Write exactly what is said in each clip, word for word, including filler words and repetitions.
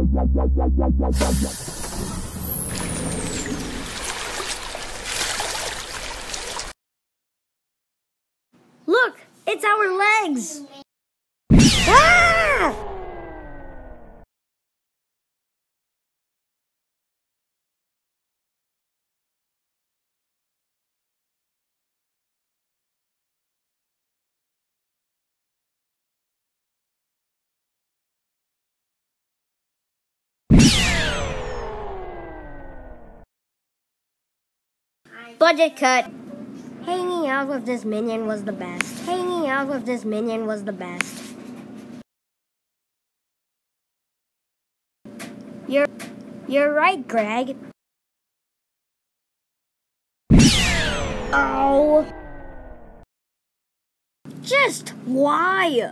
Look, it's our legs! Ah! Budget cut. Hanging out with this minion was the best. Hanging out with this minion was the best. You're, you're right, Greg. Oh. Just why?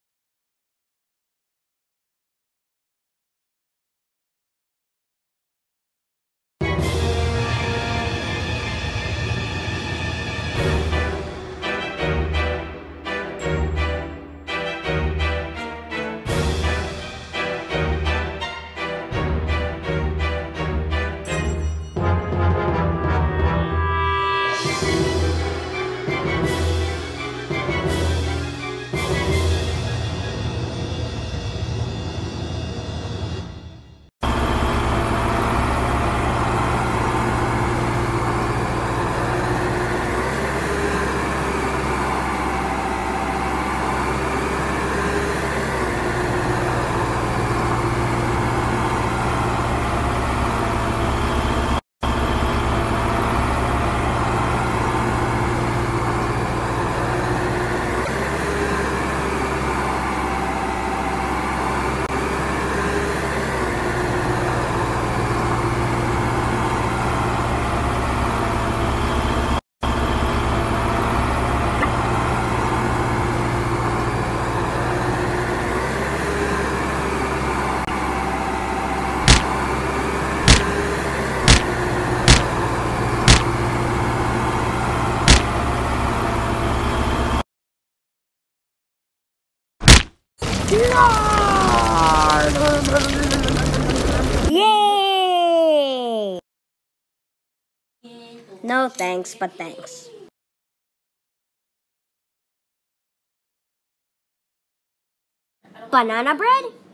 Yay! No thanks, but thanks. Banana bread?